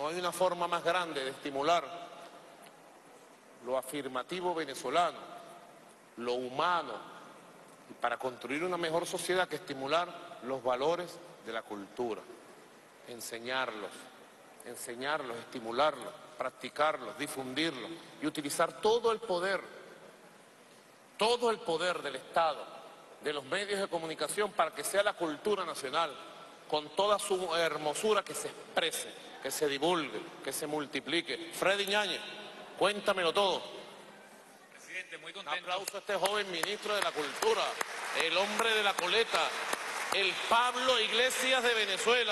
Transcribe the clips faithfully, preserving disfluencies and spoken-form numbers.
no hay una forma más grande de estimular lo afirmativo venezolano, lo humano, y para construir una mejor sociedad que estimular los valores de la cultura, enseñarlos, enseñarlos, estimularlos, practicarlos, difundirlos y utilizar todo el poder, todo el poder del Estado, de los medios de comunicación para que sea la cultura nacional, con toda su hermosura, que se exprese, que se divulgue, que se multiplique. Freddy Ñáñez, cuéntamelo todo. Presidente, muy contento. Un aplauso a este joven ministro de la Cultura, el hombre de la coleta, el Pablo Iglesias de Venezuela.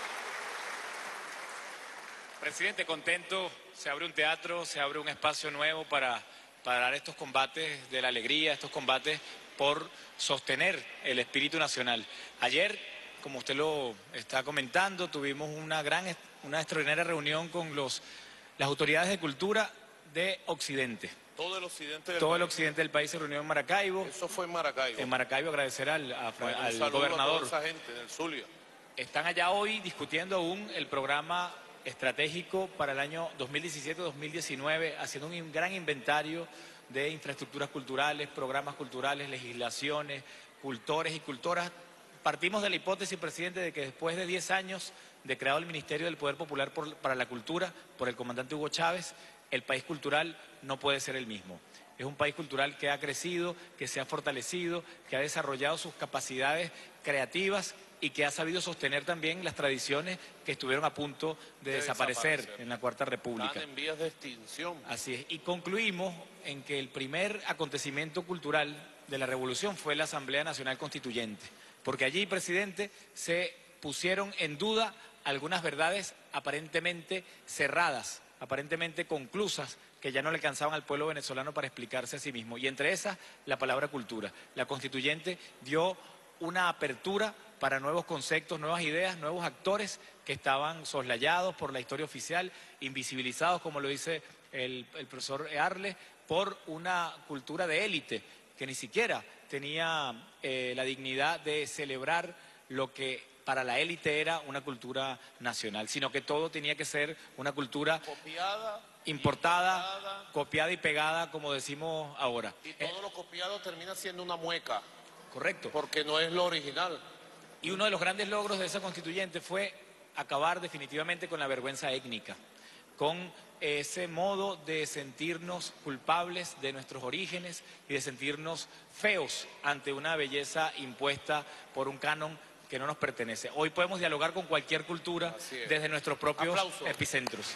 Presidente, contento, se abre un teatro, se abre un espacio nuevo para, para dar estos combates de la alegría, estos combates por sostener el espíritu nacional. Ayer, como usted lo está comentando, tuvimos una gran, una extraordinaria reunión con los, las autoridades de cultura de Occidente. Todo el occidente del Todo país. el occidente del país se reunió en Maracaibo. Eso fue en Maracaibo. En Maracaibo, agradecer al, a, Bueno, al un gobernador. A toda esa gente del Zulia. Están allá hoy discutiendo aún el programa estratégico para el año dos mil diecisiete dos mil diecinueve, haciendo un gran inventario de infraestructuras culturales, programas culturales, legislaciones, cultores y cultoras. Partimos de la hipótesis, presidente, de que después de diez años de creado el Ministerio del Poder Popular por, para la Cultura, por el comandante Hugo Chávez, el país cultural no puede ser el mismo. Es un país cultural que ha crecido, que se ha fortalecido, que ha desarrollado sus capacidades creativas y que ha sabido sostener también las tradiciones que estuvieron a punto de, de desaparecer, desaparecer en la Cuarta República. Están en vías de extinción. Así es. Y concluimos en que el primer acontecimiento cultural de la Revolución fue la Asamblea Nacional Constituyente, porque allí, presidente, se pusieron en duda algunas verdades aparentemente cerradas, aparentemente conclusas, que ya no le alcanzaban al pueblo venezolano para explicarse a sí mismo. Y entre esas, la palabra cultura. La Constituyente dio una apertura para nuevos conceptos, nuevas ideas, nuevos actores que estaban soslayados por la historia oficial, invisibilizados, como lo dice el, el profesor Arles, por una cultura de élite que ni siquiera tenía eh, la dignidad de celebrar lo que para la élite era una cultura nacional, sino que todo tenía que ser una cultura copiada, importada, importada, copiada y pegada, como decimos ahora. Y todo eh, lo copiado termina siendo una mueca. Correcto. Porque no es lo original. Y uno de los grandes logros de esa constituyente fue acabar definitivamente con la vergüenza étnica, con ese modo de sentirnos culpables de nuestros orígenes y de sentirnos feos ante una belleza impuesta por un canon que no nos pertenece. Hoy podemos dialogar con cualquier cultura desde nuestros propios Aplauso. epicentros.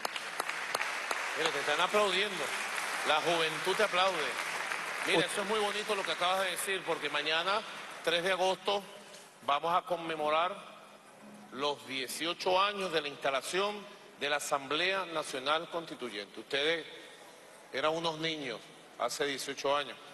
Mira, te están aplaudiendo. La juventud te aplaude. Mira, eso es muy bonito lo que acabas de decir, porque mañana, tres de agosto, vamos a conmemorar los dieciocho años de la instalación de la Asamblea Nacional Constituyente. Ustedes eran unos niños hace dieciocho años.